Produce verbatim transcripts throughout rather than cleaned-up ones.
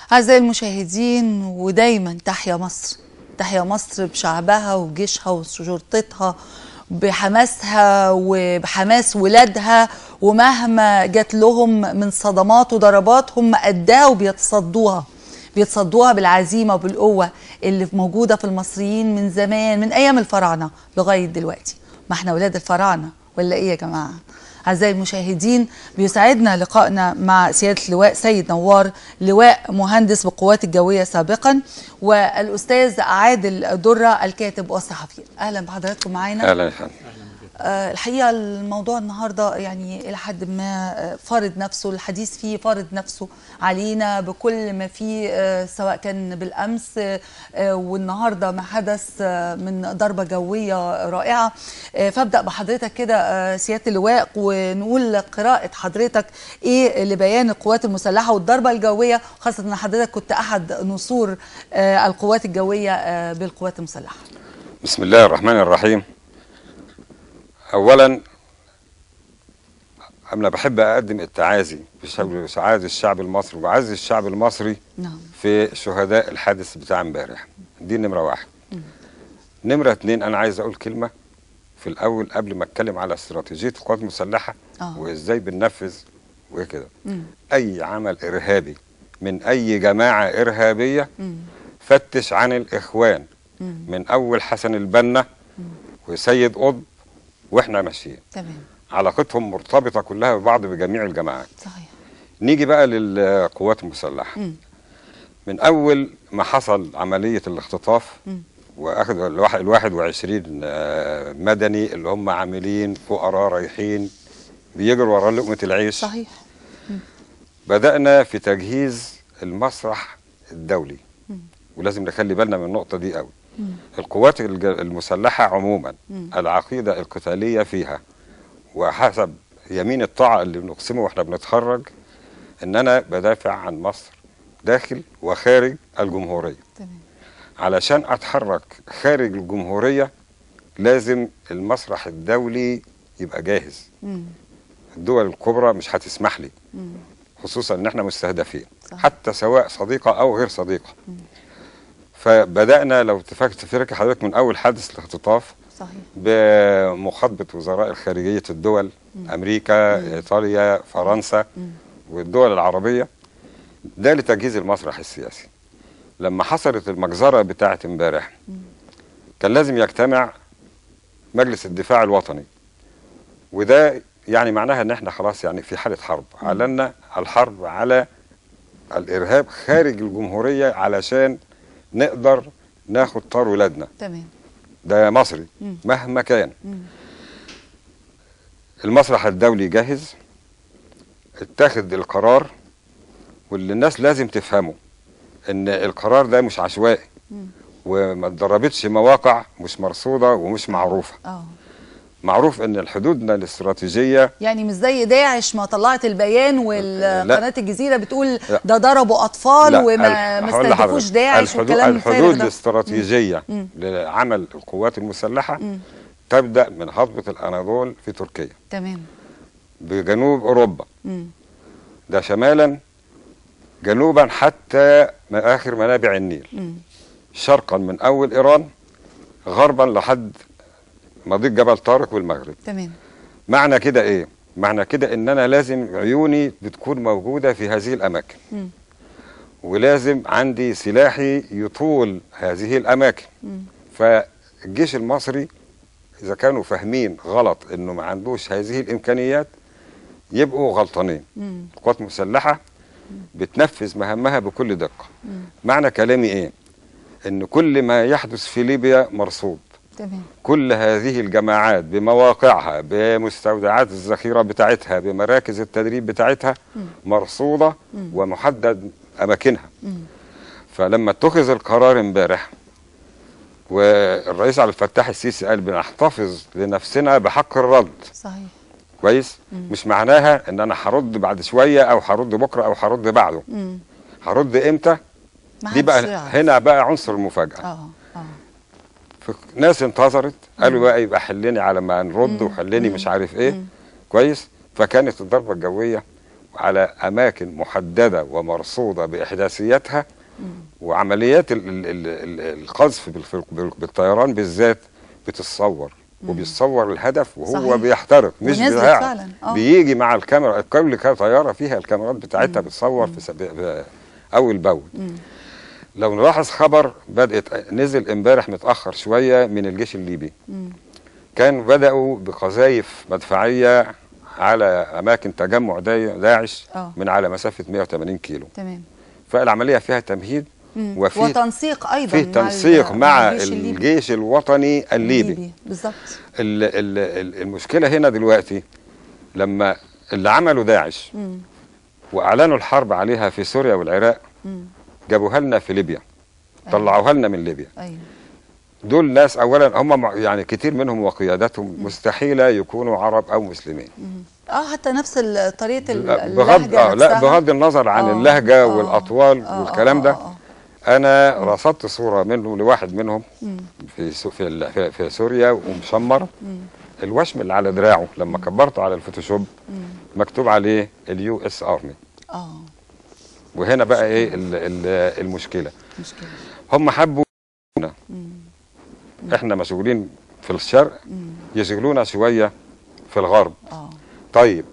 أعزائي المشاهدين، ودايما تحيا مصر، تحيا مصر بشعبها وجيشها وشرطتها، بحماسها وبحماس ولادها، ومهما جات لهم من صدمات وضربات هم قدها وبيتصدوها بيتصدوها بالعزيمة وبالقوة اللي موجودة في المصريين من زمان، من أيام الفراعنة لغاية دلوقتي. ما احنا ولاد الفراعنة ولا إيه يا جماعة؟ أعزائي المشاهدين، بيسعدنا لقائنا مع سيادة اللواء سيد نوار، لواء مهندس بالقوات الجوية سابقا، والأستاذ عادل درة الكاتب والصحفي. أهلا بحضراتكم معانا. أهلا يا فندم. أه الحقيقة الموضوع النهاردة يعني إلى حد ما فارض نفسه، الحديث فيه فارض نفسه علينا بكل ما فيه، أه سواء كان بالأمس أه والنهاردة ما حدث أه من ضربة جوية رائعة. أه فابدأ بحضرتك كده أه سيادة اللواء، ونقول قراءة حضرتك إيه لبيان القوات المسلحة والضربة الجوية، خاصة أن حضرتك كنت أحد نسور أه القوات الجوية أه بالقوات المسلحة. بسم الله الرحمن الرحيم. أولا أنا بحب أقدم التعازي بسعادة الشعب المصري وعز الشعب المصري نعم. في شهداء الحادث بتاع امبارح. دي نمرة واحد. م. نمرة اتنين، أنا عايز أقول كلمة في الأول قبل ما أتكلم على استراتيجية القوات المسلحة آه. وإزاي بننفذ وكده. أي عمل إرهابي من أي جماعة إرهابية م. فتش عن الإخوان م. من أول حسن البنا م. وسيد قطب واحنا ماشيين. تمام. علاقتهم مرتبطه كلها ببعض بجميع الجماعات. صحيح. نيجي بقى للقوات المسلحه. م. من اول ما حصل عمليه الاختطاف م. واخذ الواحد وعشرين مدني اللي هم عاملين فقراء رايحين بيجروا ورا لقمه العيش. صحيح. م. بدانا في تجهيز المسرح الدولي. م. ولازم نخلي بالنا من النقطه دي قوي. م. القوات المسلحه عموما م. العقيده القتاليه فيها وحسب يمين الطاعة اللي بنقسمه واحنا بنتخرج ان انا بدافع عن مصر داخل وخارج الجمهورية. تمام. علشان اتحرك خارج الجمهورية لازم المسرح الدولي يبقى جاهز. مم. الدول الكبرى مش هتسمح لي. مم. خصوصا ان احنا مستهدفين. صح. حتى سواء صديقة او غير صديقة. مم. فبدأنا لو تفكر حضرتك من اول حادث الاختطاف. صحيح. بمخاطبة وزراء الخارجية الدول. م. أمريكا، م. إيطاليا، فرنسا، م. والدول العربية، ده لتجهيز المسرح السياسي. لما حصلت المجزرة بتاعة امبارح كان لازم يجتمع مجلس الدفاع الوطني، وده يعني معناها ان احنا خلاص يعني في حالة حرب. م. اعلنا الحرب على الإرهاب خارج الجمهورية علشان نقدر ناخد طار ولادنا. تمام. ده مصري. مم. مهما كان. مم. المسرح الدولي جاهز، اتخذ القرار، واللي الناس لازم تفهمه ان القرار ده مش عشوائي. مم. وما اتضربتش مواقع مش مرصوده ومش معروفه. اه معروف ان حدودنا الاستراتيجيه يعني مش زي داعش ما طلعت البيان والقناه الجزيره بتقول ده ضربوا اطفال وما ما استهدفوش داعش والكلام الفارغ ده. الحدود الاستراتيجيه مم. لعمل القوات المسلحه مم. تبدا من هضبه الاناضول في تركيا. تمام. بجنوب اوروبا. مم. ده شمالا، جنوبا حتى اخر منابع النيل. مم. شرقا من اول ايران، غربا لحد مضيق جبل طارق والمغرب. تمام. معنى كده ايه؟ معنى كده ان انا لازم عيوني بتكون موجوده في هذه الاماكن. م. ولازم عندي سلاحي يطول هذه الاماكن. م. فالجيش المصري اذا كانوا فاهمين غلط انه ما عندوش هذه الامكانيات يبقوا غلطانين. القوات المسلحه بتنفذ مهامها بكل دقه. م. معنى كلامي ايه؟ ان كل ما يحدث في ليبيا مرصود. تمام. كل هذه الجماعات بمواقعها، بمستودعات الذخيره بتاعتها، بمراكز التدريب بتاعتها م. مرصوده م. ومحدد اماكنها. م. فلما اتخذ القرار امبارح والرئيس عبد الفتاح السيسي قال بنحتفظ لنفسنا بحق الرد. صحيح. كويس؟ م. مش معناها ان انا هرد بعد شويه او هرد بكره او هرد بعده. م. هرد امتى؟ دي بقى يعرف. هنا بقى عنصر المفاجاه. اه اه ناس انتظرت قالوا بقى يبقى حلني على ما نرد وحلني مش عارف ايه. مم. كويس. فكانت الضربه الجويه على أماكن محددة ومرصودة بإحداثياتها، وعمليات ال- ال- ال- القذف بال- بال- بالطيران بالذات بتتصور وبيتصور الهدف وهو صحيح. بيحترق، مش ونزلت بيضيع. فعلا. آه. بيجي مع الكاميرا، كل طيارة فيها الكاميرات بتاعتها بتصور في سب... ب- أول بأول. لو نلاحظ خبر بدأت نزل امبارح متأخر شوية من الجيش الليبي، كان بدأوا بقذايف مدفعية على أماكن تجمع دا- داعش آه. من على مسافة مئة وثمانين كيلو. تمام. فالعملية فيها تمهيد وفي وتنسيق ايضا في مع تنسيق ال- مع الجيش الليبي. الجيش الوطني الليبي. بالظبط. ال- ال- ال- المشكلة هنا دلوقتي لما اللي عملوا داعش مم. وأعلنوا الحرب عليها في سوريا والعراق، مم. جابوها لنا في ليبيا، أيوة. طلعوها لنا من ليبيا. ايوه. دول ناس اولا هم مع- يعني كتير منهم وقياداتهم مستحيله يكونوا عرب او مسلمين. اه حتى نفس ال- طريقه ال- لا، اللهجه بغض آه لا نفسها. بغض النظر عن آه، اللهجه آه، والاطوال آه، والكلام آه، ده. آه، انا رصدت صوره منه لواحد منهم في سو- في ال- في, في سوريا ومشمر، الوشم اللي على دراعه لما كبرته على الفوتوشوب مكتوب عليه اليو اس ارمي. اه وهنا بقى ايه ال- ال- المشكله، مشكله. هم حبوا احنا مشغولين في الشرق يشغلونا شويه في الغرب. اه طيب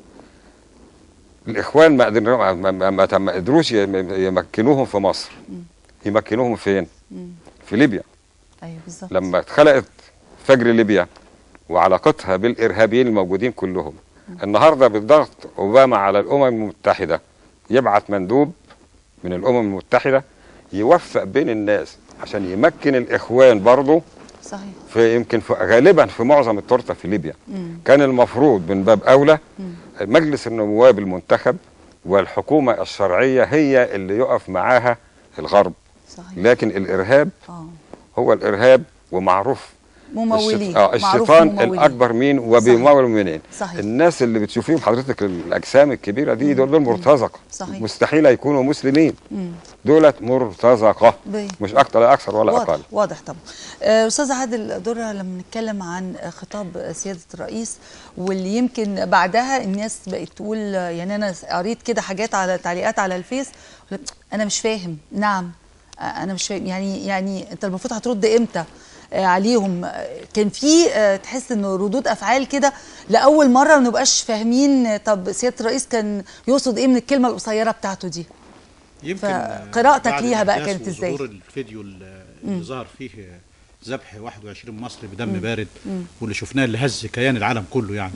الاخوان ما قدروا ما, ما, ما, ما قدروش يم- يمكنوهم في مصر، يمكنوهم فين؟ في ليبيا. ايوه بالظبط. لما اتخلقت فجر ليبيا وعلاقتها بالارهابيين الموجودين كلهم، النهارده بالضغط اوباما على الامم المتحده يبعت مندوب من الامم المتحده يوفق بين الناس عشان يمكن الاخوان برضه صحيح. في يمكن في غالبا في معظم التورته في ليبيا. كان المفروض من باب اولى مجلس النواب المنتخب والحكومه الشرعيه هي اللي يقف معاها الغرب. صحيح. لكن الارهاب اه هو الارهاب ومعروف ممولين. الشيط... آه معروف الشيطان ممولين. الاكبر مين وبيمول منين. صحيح. الناس اللي بتشوفيهم حضرتك الاجسام الكبيره دي دول دول مرتزقه، صحيح. مستحيل يكونوا مسلمين، مم. دولت مرتزقه بي. مش اكتر لا اكثر ولا واضح. اقل. واضح طبعا. آه، استاذ عادل درة، لما نتكلم عن خطاب سياده الرئيس واللي يمكن بعدها الناس بقت تقول، يعني انا قريت كده حاجات على تعليقات على الفيس، انا مش فاهم. نعم آه، انا مش فاهم، يعني يعني انت المفروض هترد امتى آه، عليهم؟ آه، كان في آه، تحس انه ردود افعال كده لاول مره ما نبقاش فاهمين. آه، طب سياده الرئيس كان يقصد ايه من الكلمه القصيره بتاعته دي؟ يمكن فقراءتك بعد ليها بقى الأحداث كانت ازاي؟ وظهور الفيديو اللي ظهر فيه ذبح واحد وعشرين مصري بدم بارد، واللي شفناه اللي هز كيان العالم كله يعني.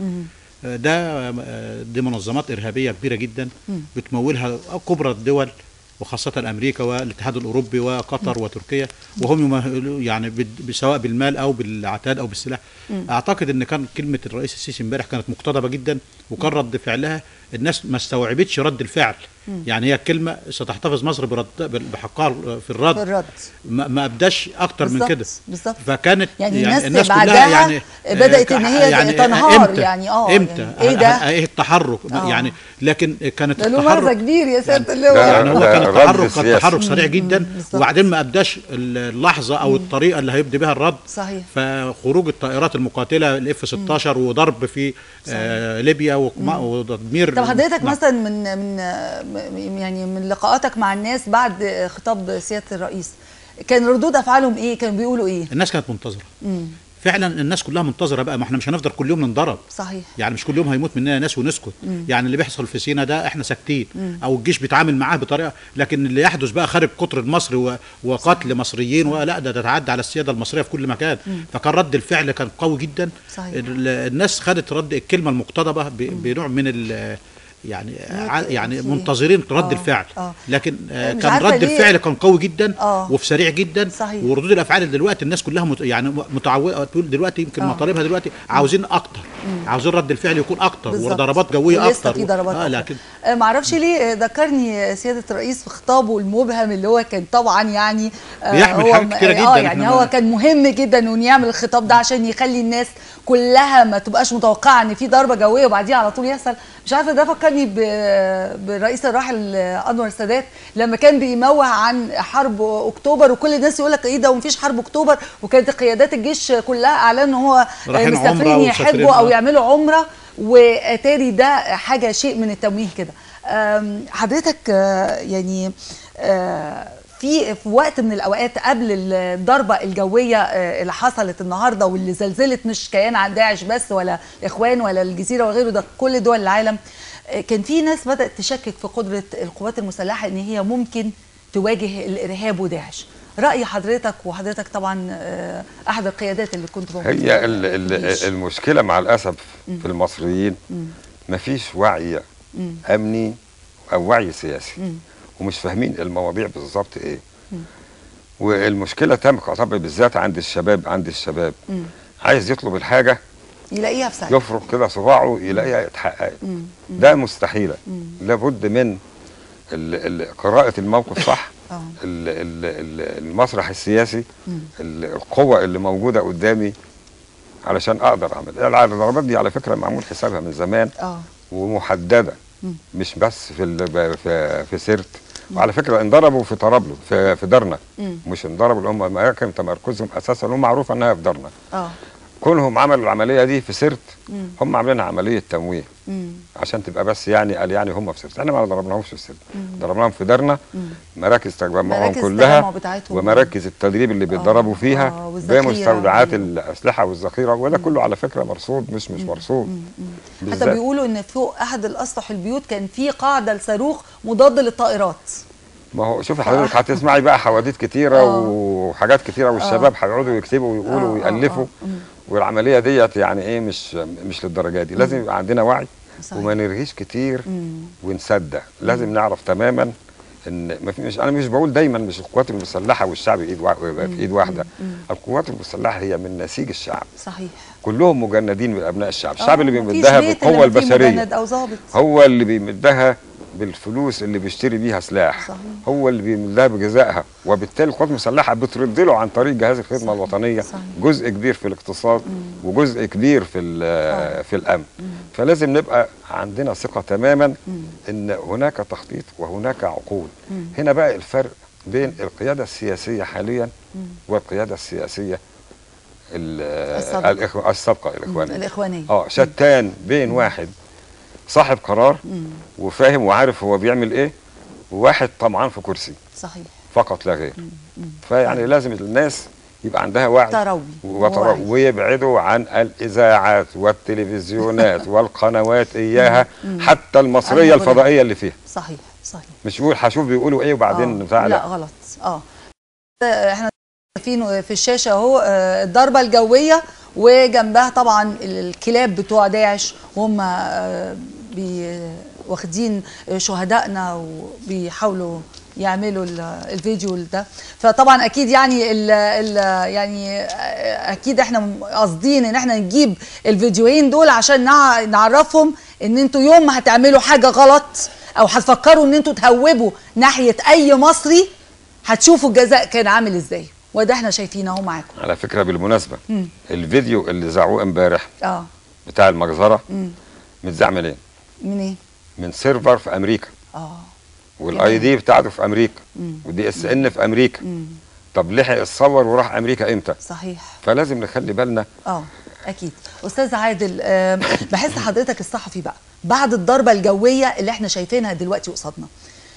ده دي منظمات إرهابية كبيرة جدا بتمولها كبرى الدول، وخاصة أمريكا والاتحاد الأوروبي وقطر وتركيا، وهم يمهلوا يعني بد- سواء بالمال أو بالعتاد أو بالسلاح. أعتقد أن كان كلمة الرئيس السيسي امبارح كانت مقتضبة جدا، وكان رد فعلها الناس ما استوعبتش رد الفعل. يعني هي كلمة ستحتفظ مصر برد بحقها في الرد, في الرد. ما ما أبداش أكتر من بالظبط، كده. بالظبط. فكانت يعني يعني الناس الناس بعدها كلها يعني بدأت آه، إن هي يعني تنهار. إمتى يعني آه امتى يعني إيه ده؟ ايه التحرك آه. يعني، لكن كانت ده له مغزى التحرك كبير يا سياده يعني, اللواء. يعني هو ده كان رد التحرك كان سياسي. تحرك سريع جدا، بالظبط. وبعدين ما ابداش اللحظه او الطريقه اللي هيبدي بها الرد. صحيح. فخروج الطائرات المقاتله الاف ستاشر وضرب في آه ليبيا وما- وتدمير. طب حضرتك نعم. مثلا من من من- يعني من لقاءاتك مع الناس بعد خطاب سياده الرئيس، كان ردود افعالهم ايه؟ كانوا بيقولوا ايه؟ الناس كانت منتظره. فعلا الناس كلها منتظره بقى، ما احنا مش هنفضل كل يوم ننضرب. صحيح. يعني مش كل يوم هيموت مننا ناس ونسكت. مم. يعني اللي بيحصل في سينا ده احنا ساكتين، او الجيش بيتعامل معاه بطريقه، لكن اللي يحدث بقى خارج قطر المصري و... وقتل مصريين ولا ده تتعدى على السياده المصريه في كل مكان. مم. فكان رد الفعل كان قوي جدا. صحيح. ال... الناس خدت رد الكلمه المقتضبه ب... بنوع من ال... يعني ع- يعني منتظرين رد آه، الفعل. آه. لكن آه مش كان عارفة رد ليه. الفعل كان قوي جدا آه. وفي سريع جدا. صحيح. وردود الافعال دلوقتي الناس كلها مت... يعني متعوده تقول دلوقتي يمكن آه. مطالبها دلوقتي عاوزين اكتر، عاوزين رد الفعل يكون اكتر بالظبط. وضربات جويه ولسه اكتر في ضربات آه أكتر. لكن آه، معرفش ليه آه، ذكرني سياده الرئيس في خطابه المبهم اللي هو كان طبعا يعني آه، بيحمل هو حاجات كتيرة اه جداً. يعني إحنا هو ما- كان مهم جدا انه يعمل الخطاب ده عشان يخلي الناس كلها ما تبقاش متوقعه ان في ضربه جويه وبعديها على طول يحصل. مش عارفه، ده فكرني ب- بالرئيس الراحل انور السادات لما كان بيموه عن حرب اكتوبر، وكل الناس يقول لك ايه ده ومفيش حرب اكتوبر، وكانت قيادات الجيش كلها اعلنوا ان هو رايحين عمرة مسافرين ومسافرين. يحجوا او آه. يعملوا عمره، واتاري ده حاجه شيء من التمويه كده. حضرتك يعني في في وقت من الاوقات قبل الضربه الجويه اللي حصلت النهارده واللي زلزلت مش كيان داعش بس ولا الاخوان ولا الجزيره وغيره، ده كل دول العالم، كان في ناس بدات تشكك في قدره القوات المسلحه ان هي ممكن تواجه الارهاب وداعش. راي حضرتك، وحضرتك طبعا احد القيادات اللي كنت موجود هي ال ال المشكله مع الاسف م. في المصريين مفيش وعي م. امني او وعي سياسي م. ومش فاهمين المواضيع بالظبط ايه. م. والمشكله تمك طبعا بالذات عند الشباب عند الشباب م. عايز يطلب الحاجه يلاقيها في ساعتها، يفرق كده صباعه يلاقيها اتحققت. ده مستحيله. م. لابد من قراءه الموقف صح، المسرح السياسي، م. القوة اللي موجودة قدامي علشان اقدر اعمل. الضربات دي على فكرة معمول حسابها من زمان اه ومحددة، م. مش بس في في في سرت. وعلى فكرة انضربوا في طرابلس في في درنا، م. مش انضربوا اللي هم اماكن تمركزهم اساسا هم معروف انها في درنا. اه كونهم عملوا العملية دي في سرت، مم. هم عاملينها عملية تمويه مم. عشان تبقى بس يعني قال يعني هم في سرت. احنا ما ضربناهمش في سرت، ضربناهم في درنا، مم. مراكز تجمعهم كلها ومراكز التدريب اللي بيتدربوا فيها آه. بمستودعات الاسلحه والذخيره، وده كله على فكره مرصود مش مش مرصود. حتى بيقولوا ان فوق احد الاسطح البيوت كان في قاعده لصاروخ مضاد للطائرات. ما هو شوفي حضرتك هتسمعي بقى حواديت كتيره أوه. وحاجات كتيره، والشباب هيقعدوا يكتبوا ويقولوا ويألفوا، والعمليه ديت يعني ايه مش مش للدرجه دي. لازم يبقى عندنا وعي صحيح. وما نرغيش كتير مم. ونصدق. لازم مم. نعرف تماما ان ما في مش انا مش بقول دايما مش القوات المسلحه والشعب ايد واحده في ايد واحده. مم. القوات المسلحه هي من نسيج الشعب صحيح، كلهم مجندين من ابناء الشعب. الشعب اللي بيمدها بالقوه البشريه هو اللي بيمدها بالفلوس اللي بيشتري بيها سلاح صحيح. هو اللي بيمدها بجزائها، وبالتالي القوات المسلحه بترد له عن طريق جهاز الخدمه صحيح. الوطنيه صحيح. جزء كبير في الاقتصاد مم. وجزء كبير في في الامن. مم. فلازم نبقى عندنا ثقه تماما مم. ان هناك تخطيط وهناك عقول. مم. هنا بقى الفرق بين القياده السياسيه حاليا مم. والقياده السياسيه السابقه السابقه الاخوانيه الاخوانيه اه شتان بين مم. واحد صاحب قرار مم. وفاهم وعارف هو بيعمل ايه، وواحد طمعان في كرسي صحيح فقط لا غير. مم. مم. فيعني مم. لازم الناس يبقى عندها وعي تروي وتروي ويبعدوا عن الاذاعات والتلفزيونات والقنوات اياها مم. حتى المصريه الفضائيه اللي فيها صحيح صحيح. مش يقول هشوف بيقولوا ايه وبعدين بتاع لا غلط. اه احنا شايفين في الشاشه اهو الضربه الجويه وجنبها طبعا الكلاب بتوع داعش وهم واخدين شهدائنا وبيحاولوا يعملوا الفيديو ده. فطبعا اكيد يعني ال ال يعني اكيد احنا قاصدين ان احنا نجيب الفيديوهين دول عشان نعرفهم ان انتوا يوم ما هتعملوا حاجه غلط او هتفكروا ان انتوا تهوبوا ناحيه اي مصري هتشوفوا الجزاء كان عامل ازاي، وده احنا شايفينه اهو معاكم. على فكره بالمناسبه مم. الفيديو اللي ذاعوه امبارح اه بتاع المجزره متذاع منين؟ منين؟ من سيرفر في امريكا. اه والاي دي بتاعته في امريكا ودي اس ان في امريكا. مم. طب لحق اتصور وراح امريكا امتى؟ صحيح. فلازم نخلي بالنا. اه اكيد. استاذ عادل آه بحس حضرتك الصحفي بقى بعد الضربه الجويه اللي احنا شايفينها دلوقتي قصادنا،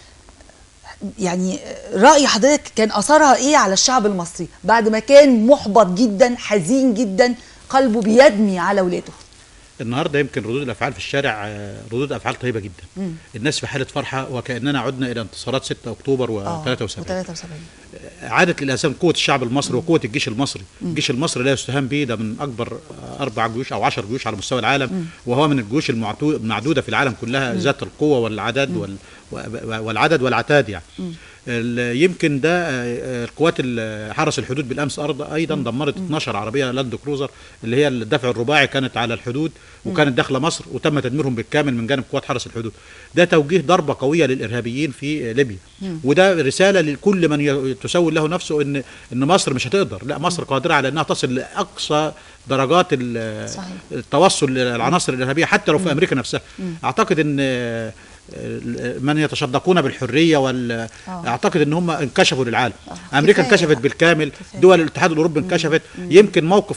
يعني رأي حضرتك كان أثرها إيه على الشعب المصري بعد ما كان محبط جدا حزين جدا قلبه بيدمي على ولاده؟ النهارده يمكن ردود الافعال في الشارع ردود افعال طيبه جدا. مم. الناس في حاله فرحه وكاننا عدنا الى انتصارات ستة اكتوبر وثلاثة وسبعين. عادت للاسف قوه الشعب المصري مم. وقوه الجيش المصري. مم. الجيش المصري لا يستهان به، ده من اكبر اربع جيوش او عشر جيوش على مستوى العالم. مم. وهو من الجيوش المعدوده في العالم كلها مم. ذات القوه والعدد وال والعدد والعتاد يعني. مم. يمكن ده القوات حرس الحدود بالامس ارض ايضا دمرت اثناشر عربيه لاند كروزر اللي هي الدفع الرباعي كانت على الحدود وكانت داخله مصر وتم تدميرهم بالكامل من جانب قوات حرس الحدود. ده توجيه ضربه قويه للارهابيين في ليبيا. مم. وده رساله لكل من تسول له نفسه ان ان مصر مش هتقدر، لا مصر قادره على انها تصل لاقصى درجات التوصل للعناصر الارهابيه حتى لو في امريكا نفسها. مم. اعتقد ان من يتشدقون بالحريه وال اعتقد ان هم انكشفوا للعالم. امريكا انكشفت بالكامل، دول الاتحاد الاوروبي انكشفت. يمكن موقف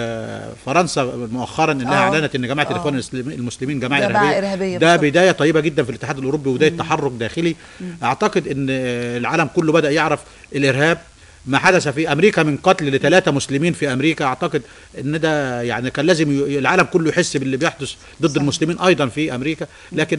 فرنسا مؤخرا انها اعلنت ان جماعه الاخوان المسلمين جماعه ارهابيه، ده بدايه طيبه جدا في الاتحاد الاوروبي وبدايه تحرك داخلي. اعتقد ان العالم كله بدا يعرف الارهاب. ما حدث في امريكا من قتل لثلاثه مسلمين في امريكا، اعتقد ان ده يعني كان لازم العالم كله يحس باللي بيحدث ضد صح. المسلمين ايضا في امريكا. لكن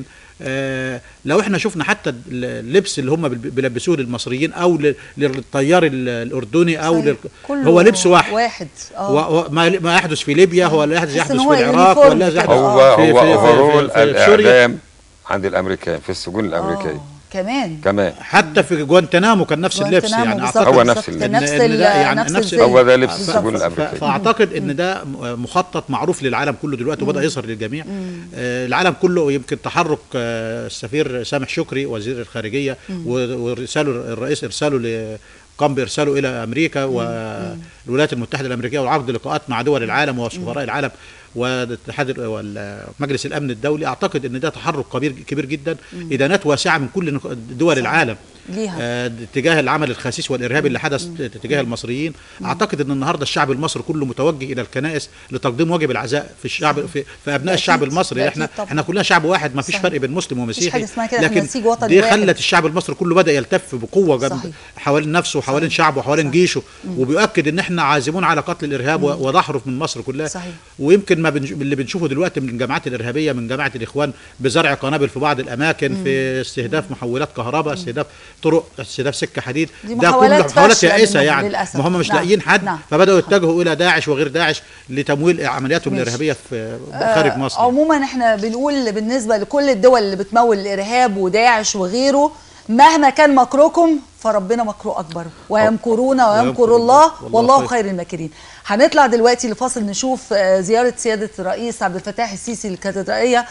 آه لو احنا شفنا حتى اللبس اللي هم بيلبسوه للمصريين او للطيار الاردني او لل... هو لبس واحد, واحد. و... ما يحدث في ليبيا هو لا يحدث يحدث في العراق ولا يحدث هو في, هو هو في, في, في سوريا عند الامريكان في السجون الامريكيه كمان كمان حتى في جوانتنامو كان نفس اللبس. يعني اعتقد هو نفس اللبس، نفس يعني نفس, نفس هو ده لبس السجون الامريكيه. فاعتقد ان ده مخطط معروف للعالم كله دلوقتي وبدا يظهر للجميع. آه العالم كله يمكن تحرك آه السفير سامح شكري وزير الخارجيه ورساله الرئيس ارساله قام بارساله الى امريكا والولايات المتحده الامريكيه وعقد لقاءات مع دول العالم وسفراء العالم والاتحاد ومجلس الامن الدولي. اعتقد ان ده تحرك كبير كبير جدا، ادانات واسعه من كل دول العالم آه تجاه العمل الخسيس والارهابي اللي حدث تجاه المصريين. اعتقد ان النهارده الشعب المصري كله متوجه الى الكنائس لتقديم واجب العزاء في الشعب في, في ابناء الشعب المصري. احنا احنا كلنا شعب واحد، ما فيش فرق بين مسلم ومسيحي، لكن دي خلت الشعب المصري كله بدا يلتف بقوه جنب حوالين نفسه وحوالين شعبه وحوالين جيشه، وبيؤكد ان احنا عازمون على قتل الارهاب ودحره من مصر كلها. صحيح. ويمكن ما بنج... اللي بنشوفه دلوقتي من الجماعات الارهابيه من جماعه الاخوان بزرع قنابل في بعض الاماكن، مم. في استهداف محولات كهرباء، استهداف طرق، استهداف سكه حديد، ده كله محاولات يائسه يعني. ما هم مش نعم. لاقيين حد. نعم. فبداوا يتجهوا الى داعش وغير داعش لتمويل عملياتهم الارهابيه في خارج مصر. آه عموما احنا بنقول بالنسبه لكل الدول اللي بتمول الارهاب وداعش وغيره، مهما كان مكركم فربنا مكره اكبر، ويمكرون ويمكر الله والله خير الماكرين. هنطلع دلوقتي لفاصل نشوف زياره سياده الرئيس عبد الفتاح السيسي للكاتدرائيه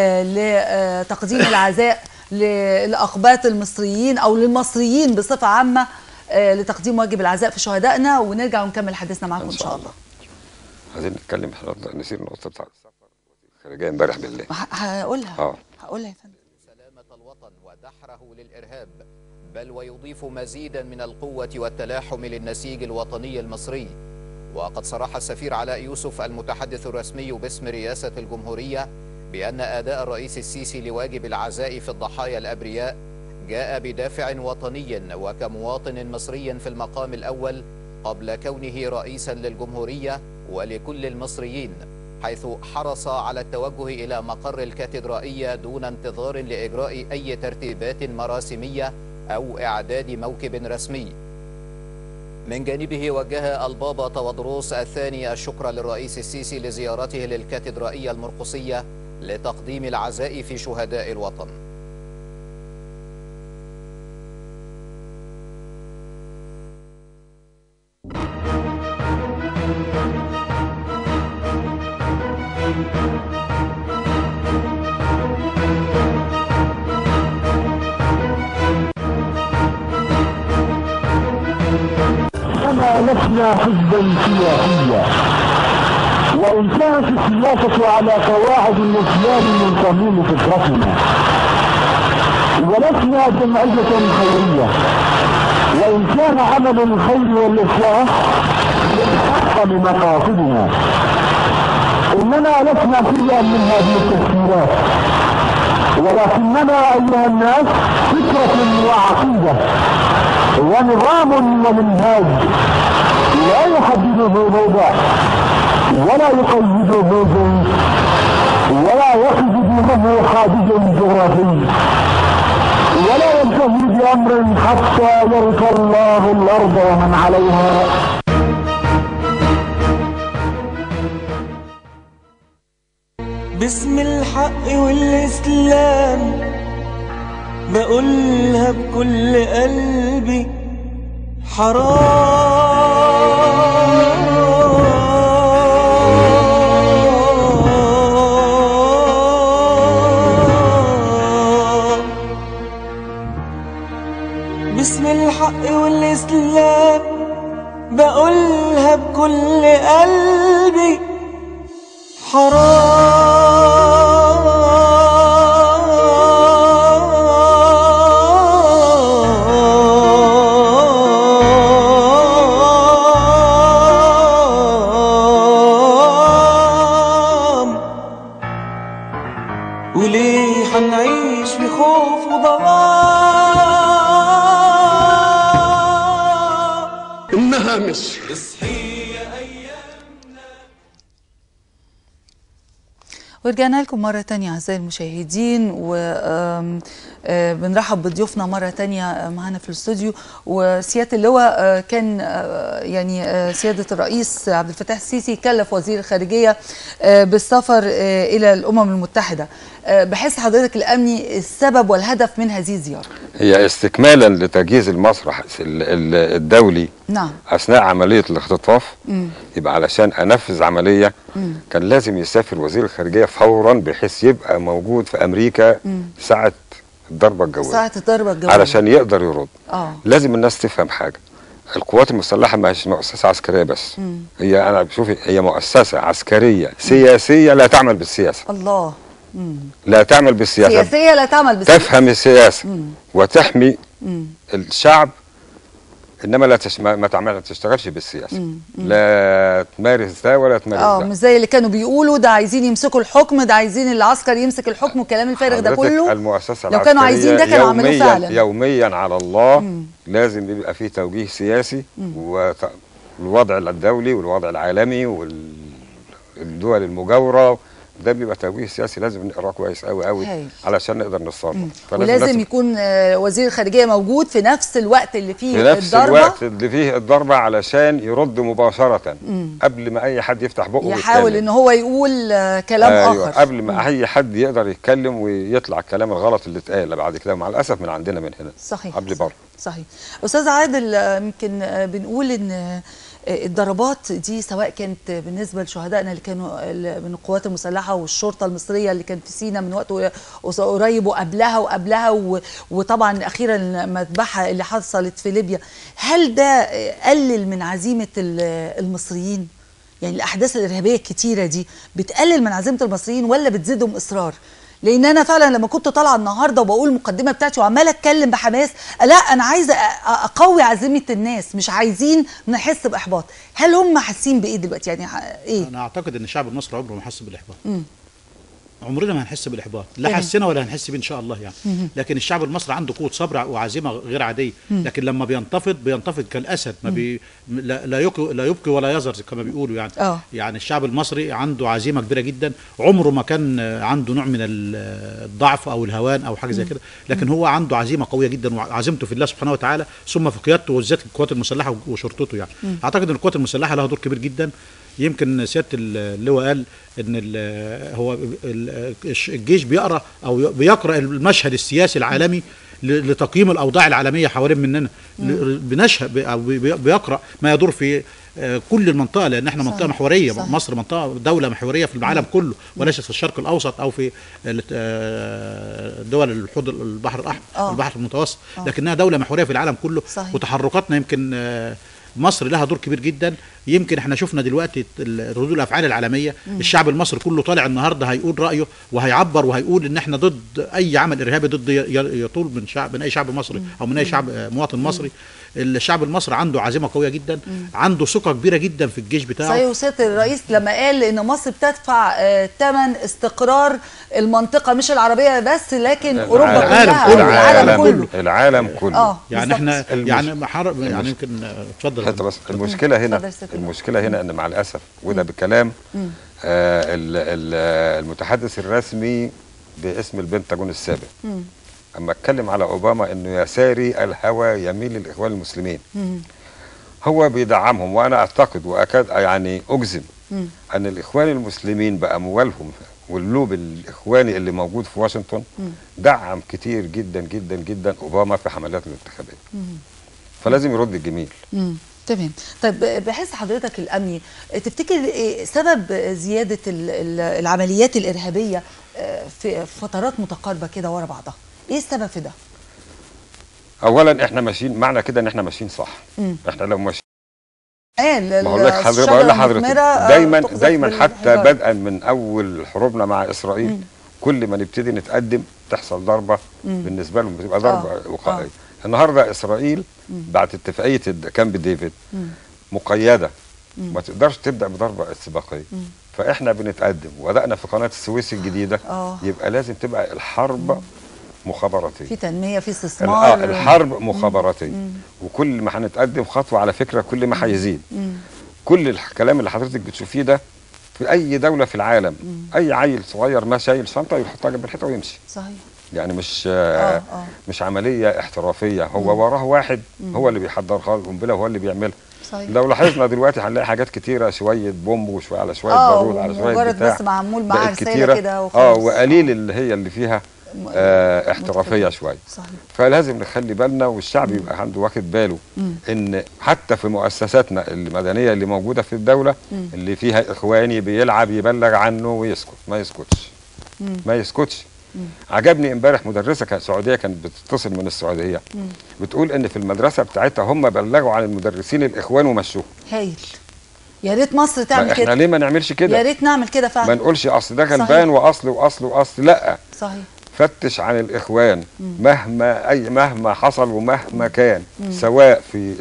لتقديم العزاء للاقباط المصريين او للمصريين بصفه عامه لتقديم واجب العزاء في شهدائنا، ونرجع ونكمل حديثنا معاكم ان شاء الله. عايزين نتكلم احنا نسير النقطه بتاعت السفر الخارجيه امبارح بالليل. هقولها اه هقولها يا فندم. سلامه الوطن ودحره للارهاب، بل ويضيف مزيدا من القوه والتلاحم للنسيج الوطني المصري. وقد صرح السفير علاء يوسف المتحدث الرسمي باسم رئاسه الجمهوريه بأن أداء الرئيس السيسي لواجب العزاء في الضحايا الأبرياء جاء بدافع وطني وكمواطن مصري في المقام الأول قبل كونه رئيسا للجمهورية ولكل المصريين، حيث حرص على التوجه إلى مقر الكاتدرائية دون انتظار لإجراء أي ترتيبات مراسمية أو إعداد موكب رسمي. من جانبه وجه البابا تودروس الثاني الشكر للرئيس السيسي لزيارته للكاتدرائية المرقسية لتقديم العزاء في شهداء الوطن. إننا لسنا حزبا سياسيا، وإن كانت السياسة على قواعد الإسلام من صميم فطرتنا، ولسنا جمعية خيرية، وإن كان عمل الخير والإصلاح من أعظم مقاصدنا، إننا لسنا شيئا من هذه التفكيرات، ولكننا أيها الناس فكرة وعقيدة ونظام ومنهاج لا يحدده موضع ولا يقيده جنس ولا يقف دونه حاجز جغرافي ولا ينتهي بأمر حتى يرث الله الأرض ومن عليها. باسم الحق والإسلام بقولها بكل قلبي، حرام باسم الحق والإسلام بقولها بكل قلبي، حرام خوف وضلال. إنها مصر. ورجعنا لكم مرة تانية أعزائي المشاهدين، وبنرحب بضيوفنا مرة تانية معانا في الاستوديو. وسيادة اللواء كان يعني سيادة الرئيس عبد الفتاح السيسي كلف وزير الخارجية بالسفر إلى الأمم المتحدة. بحس حضرتك الأمني السبب والهدف من هذه الزيارة؟ هي استكمالا لتجهيز المسرح الدولي نعم أثناء عملية الاختطاف. مم. يبقى علشان أنفذ عملية مم. كان لازم يسافر وزير الخارجية فورا بحيث يبقى موجود في أمريكا مم. ساعة الضربة الجوية، ساعة الضربة الجوية علشان يقدر يرد. آه. لازم الناس تفهم حاجة، القوات المسلحة مش مؤسسة عسكرية بس. مم. هي أنا بشوف هي مؤسسة عسكرية سياسية لا تعمل بالسياسة. الله. مم. لا تعمل بالسياسة، سياسية لا تعمل بالسياسة، تفهم السياسة مم. وتحمي مم. الشعب، انما لا تش... ما تعمل ما تشتغلش بالسياسه. مم. مم. لا تمارس ده ولا تمارس اه ده. مش زي اللي كانوا بيقولوا ده عايزين يمسكوا الحكم، ده عايزين العسكر يمسك الحكم والكلام الفارغ ده حضرتك كله. المؤسسه لو كانوا عايزين ده كانوا عملوه يوميا فعلا. يوميا على الله. مم. لازم يبقى فيه توجيه سياسي، والوضع الدولي والوضع العالمي والدول المجاوره ده بيبقى توجيه سياسي لازم نقراه كويس قوي قوي علشان نقدر نتصرف. ولازم يكون وزير الخارجيه موجود في نفس الوقت اللي فيه في نفس الضربه، الوقت اللي فيه الضربه علشان يرد مباشره. مم. قبل ما اي حد يفتح بقه يحاول ان هو يقول كلام أيوة اخر قبل ما مم. اي حد يقدر يتكلم ويطلع الكلام الغلط اللي اتقال بعد كده، مع الاسف من عندنا من هنا. صحيح قبل بره. صحيح. استاذ عادل، يمكن بنقول ان الضربات دي سواء كانت بالنسبه لشهدائنا اللي كانوا من القوات المسلحه والشرطه المصريه اللي كان في سينا من وقت قريب وقبلها وقبلها وطبعا اخيرا المذبحه اللي حصلت في ليبيا، هل ده قلل من عزيمه المصريين؟ يعني الاحداث الارهابيه الكتيره دي بتقلل من عزيمه المصريين ولا بتزيدهم اصرار؟ لان انا فعلا لما كنت طالعه النهارده وبقول المقدمه بتاعتي وعماله اتكلم بحماس، لا انا عايزه اقوي عزيمه الناس، مش عايزين نحس باحباط. هل هم حاسين بايه دلوقتي؟ يعني ايه؟ انا اعتقد ان الشعب المصري عمره ما حس بالاحباط. امم عمرنا ما هنحس بالاحباط، لا حسنا ولا هنحس بيه ان شاء الله يعني. مم. لكن الشعب المصري عنده قوه صبر وعزيمه غير عاديه. مم. لكن لما بينتفض بينتفض كالاسد، ما بي لا لا يبقي لا يبقي ولا يذر كما بيقولوا يعني. أوه. يعني الشعب المصري عنده عزيمه كبيره جدا، عمره ما كان عنده نوع من الضعف او الهوان او حاجه زي كده، لكن هو عنده عزيمه قويه جدا، وعزيمته في الله سبحانه وتعالى ثم في قيادته وذات القوات المسلحه وشرطته يعني. مم. اعتقد ان القوات المسلحه لها دور كبير جدا. يمكن سياده اللواء قال ان هو الجيش بيقرا او بيقرا المشهد السياسي العالمي لتقييم الاوضاع العالميه حوالين مننا. بنشهد او بيقرا ما يدور في كل المنطقه، لان احنا منطقه محوريه. صحيح. مصر منطقه دوله محوريه في العالم كله، وليست في الشرق الاوسط او في دول الحوض البحر الاحمر أوه. البحر المتوسط، أوه. لكنها دوله محوريه في العالم كله. صحيح. وتحركاتنا يمكن مصر لها دور كبير جدا. يمكن احنا شفنا دلوقتي ردود الافعال العالميه. مم. الشعب المصري كله طالع النهارده هيقول رايه وهيعبر وهيقول ان احنا ضد اي عمل ارهابي ضد يطول من شعب من اي شعب مصري. مم. او من اي شعب مواطن مصري. مم. الشعب المصري عنده عزيمه قويه جدا. مم. عنده ثقه كبيره جدا في الجيش بتاعه. صحيح. وسياده الرئيس لما قال ان مصر بتدفع ثمن استقرار المنطقه مش العربيه بس لكن اوروبا كلها كله العالم كله العالم كله. اه يعني احنا يعني حرب يعني يمكن اتفضل. حتى بس المشكله هنا المشكله هنا ان مع الاسف وده بكلام آه المتحدث الرسمي باسم البنتاجون السابق مم. اما اتكلم على اوباما انه يساري الهوى يميل للاخوان المسلمين. مم. هو بيدعمهم، وانا اعتقد واكاد يعني اجزم مم. ان الاخوان المسلمين باموالهم واللوب الاخواني اللي موجود في واشنطن مم. دعم كتير جدا جدا جدا اوباما في حملات الانتخابيه. مم. فلازم يرد الجميل. مم. تمام. طيب بحس حضرتك الامني تفتكر سبب زياده العمليات الارهابيه في فترات متقاربه كده ورا بعضها، ايه السبب في ده؟ اولا احنا ماشيين، معنى كده ان احنا ماشيين صح. مم. احنا لو ماشيين ما بقول لك حضرتك بقول لحضرتك دايما دايما حتى بدءا من اول حروبنا مع اسرائيل. مم. كل ما نبتدي نتقدم تحصل ضربه. مم. بالنسبه لهم بتبقى ضربه آه. وقائيه. آه. النهارده اسرائيل مم. بعد اتفاقيه كامب ديفيد مم. مقيده، مم. ما تقدرش تبدا بضربه استباقيه. مم. فاحنا بنتقدم وبدانا في قناه السويس الجديده. أوه. يبقى لازم تبقى الحرب مم. مخابراتيه. في تنميه، في اه استثمار. الحرب مخابراتيه. وكل ما هنتقدم خطوه على فكره كل ما هيزيد. كل الكلام اللي حضرتك بتشوفيه ده في اي دوله في العالم، اي عيل صغير ما شايل شنطه يحطها جنب الحيطه ويمشي. صحيح. يعني مش آه آه. مش عمليه احترافيه، هو وراه واحد هو اللي بيحضرها القنبله وهو اللي بيعملها. صحيح. لو لاحظنا دلوقتي هنلاقي حاجات كتيره، شويه بومب وشويه على شويه بارود على شويه مجرد بتاع، بس معمول معاها بقت رساله كتيرة. كده وخلاص. اه وقليل اللي هي اللي فيها آه احترافيه شويه. صحيح. فلازم نخلي بالنا والشعب مم. يبقى عنده واخد باله مم. ان حتى في مؤسساتنا المدنيه اللي موجوده في الدوله مم. اللي فيها اخواني بيلعب يبلغ عنه ويسكت، ما يسكتش. مم. ما يسكتش. مم. عجبني امبارح مدرسه كانت سعوديه كانت بتتصل من السعوديه مم. بتقول ان في المدرسه بتاعتها هم بلغوا عن المدرسين الاخوان ومشوهم. هايل. يا ريت مصر تعمل كده. احنا ليه ما نعملش كده؟ يا ريت نعمل كده فعلا. ما نقولش اصل ده غلبان واصل واصل واصل، لا. صحيح. فتش عن الاخوان مم. مهما اي مهما حصل ومهما كان مم. سواء في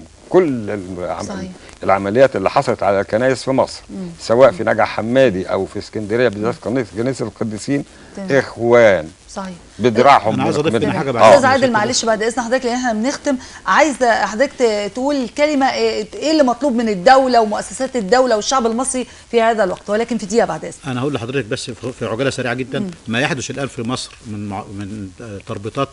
كل العمل العمليات اللي حصلت على الكنائس في مصر مم. سواء في نجع حمادي او في اسكندريه بالذات كنيسه القديسين تمام. اخوان صحيح بدراعهم. انا عايز اضيف من حاجه بعد استاذ عادل معلش بعد اذن حضرتك لان احنا بنختم، عايزه حضرتك تقول كلمه ايه اللي مطلوب من الدوله ومؤسسات الدوله والشعب المصري في هذا الوقت، ولكن في دقيقه بعد اذن. انا هقول لحضرتك بس في عجاله سريعه جدا مم. ما يحدث الان في مصر من من تربيطات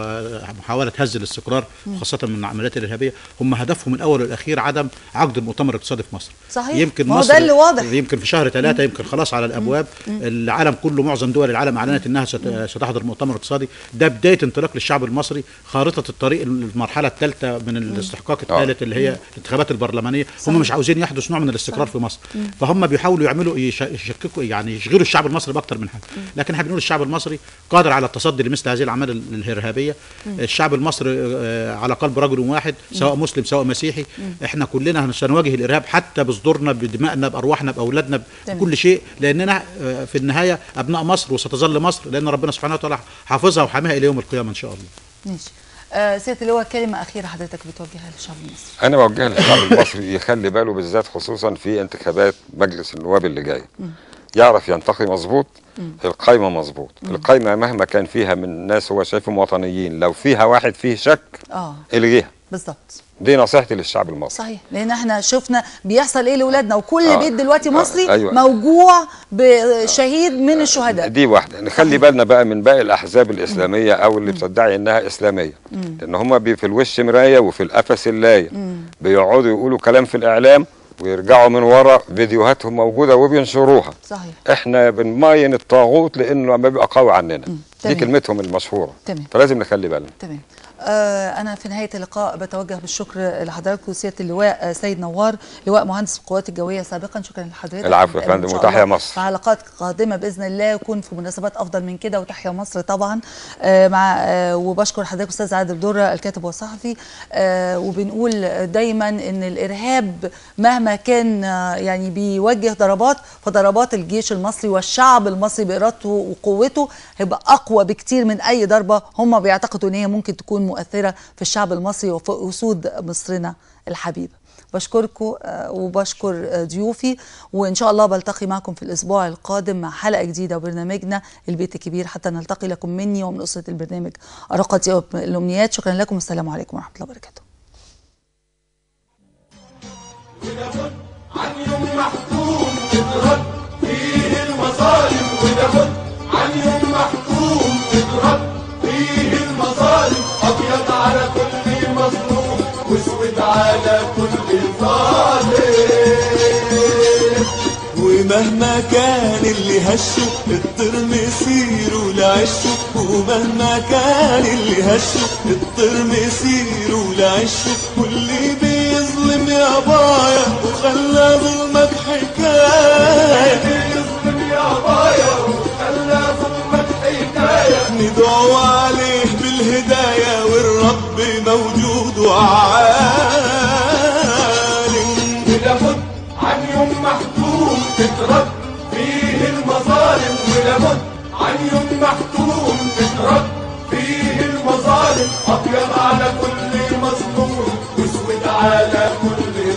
ومحاوله هز الاستقرار خاصه من العمليات الارهابيه، هم هدفهم الاول والاخير عدم عقد المؤتمر الاقتصادي في مصر. صحيح. يمكن ما هو مصر ده اللي واضح. يمكن في شهر ثلاثة يمكن خلاص على الابواب. مم. العالم كله معظم دول العالم اعلنت انها ستحضر مؤتمر اقتصادي. ده بدايه انطلاق للشعب المصري، خارطه الطريق المرحله الثالثه من الاستحقاق الثالث اللي هي الانتخابات البرلمانيه. هم مش عاوزين يحدث نوع من الاستقرار صحيح. في مصر، فهم بيحاولوا يعملوا يشككوا يعني يشغلوا الشعب المصري باكثر من حاجه، لكن احنا بنقول الشعب المصري قادر على التصدي لمثل هذه الاعمال الارهابيه. الشعب المصري على قلب رجل واحد سواء مسلم سواء مسيحي. احنا كلنا سنواجه الارهاب حتى بصدورنا بدمائنا بارواحنا باولادنا بكل شيء، لاننا في النهايه ابناء مصر وستظل مصر لان ربنا سبحانه وتعالى حافظها وحاميها الى يوم القيامه ان شاء الله. ماشي. آه سيادة اللواء كلمة أخيرة حضرتك بتوجهها للشعب المصري. أنا بوجهها للشعب المصري يخلي باله بالذات خصوصا في انتخابات مجلس النواب اللي جاي. يعرف ينتقي مظبوط، القايمة مظبوط، القايمة مهما كان فيها من ناس هو شايفهم وطنيين، لو فيها واحد فيه شك اه الغيها. بالظبط. دي نصيحتي للشعب المصري. صحيح، لان احنا شفنا بيحصل ايه لاولادنا، وكل آه. بيت دلوقتي مصري آه. أيوة. موجوع بشهيد من الشهداء. دي واحده. نخلي بالنا بقى من باقي الاحزاب الاسلاميه او اللي بتدعي انها اسلاميه، مم. لان هم في الوش مرايه وفي القفص اللايه، بيقعدوا يقولوا كلام في الاعلام ويرجعوا من ورا فيديوهاتهم موجوده وبينشروها. صحيح. احنا بنماين الطاغوت لانه ما بيبقى قوي عننا. مم. دي كلمتهم المشهوره. تمام. فلازم نخلي بالنا. تمام. آه أنا في نهاية اللقاء بتوجه بالشكر لحضراتكم سيادة اللواء سيد نوار، لواء مهندس القوات الجوية سابقا. شكرا لحضرتك. العفو يا فندم، وتحيا مصر. في حلقات قادمة بإذن الله يكون في مناسبات أفضل من كده، وتحيا مصر طبعا. آه مع آه وبشكر حضرتك أستاذ عادل درة الكاتب والصحفي. آه وبنقول دايما إن الإرهاب مهما كان آه يعني بيوجه ضربات، فضربات الجيش المصري والشعب المصري بإرادته وقوته هيبقى أقوى بكتير من أي ضربة هم بيعتقدوا إن هي ممكن تكون مؤثرة في الشعب المصري وفي أسود مصرنا الحبيبة. بشكركم وبشكر ضيوفي، وإن شاء الله بلتقي معكم في الأسبوع القادم مع حلقة جديدة وبرنامجنا البيت الكبير، حتى نلتقي لكم مني ومن أسرة البرنامج أرقى الأمنيات. شكرا لكم والسلام عليكم ورحمة الله وبركاته. وناخد عن يوم محكوم نضرب فيه المظالم، وناخد عن يوم محكوم نضرب فيه المظالم، أبيض على كل مظلوم واسود على كل ظالم. ومهما كان اللي هشه الطير مسيره لعشه، ومهما كان اللي هشه الطير مسيره لعشه، واللي بيظلم يا بايا وخلى ظلمك حكاية، بيظلم يا بايا وخلى ظلمك حكاية، ندعو عليه بالهداية والرب موجود وعالم. ولابد عن يوم محكوم تترد فيه المظالم، ولابد عن يوم محكوم تترد فيه المظالم، أبيض على كل مظلوم واسود على كل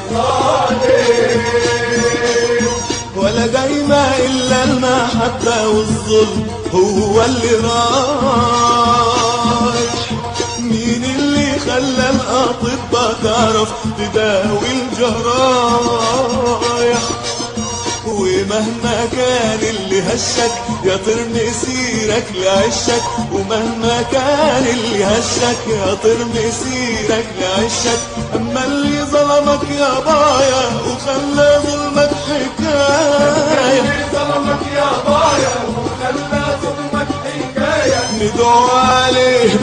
ظالم. ولا دايما إلا المحبة والظلم هو اللي رايح. مين اللي خلى الأطباء تعرف تداوي الجرايح؟ ومهما كان اللي هشك يا طير مسيرك لعشك، ومهما كان اللي هشك يا طير مسيرك لعشك. اما اللي ظلمك يا بايا وخلى ظلمك حكايه، اللي ظلمك يا بايا وخلى ظلمك حكايه، ندعو عليه